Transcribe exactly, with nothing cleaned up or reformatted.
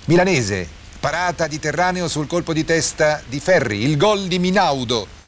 Milanese, parata di Terraneo sul colpo di testa di Ferri, il gol di Minaudo.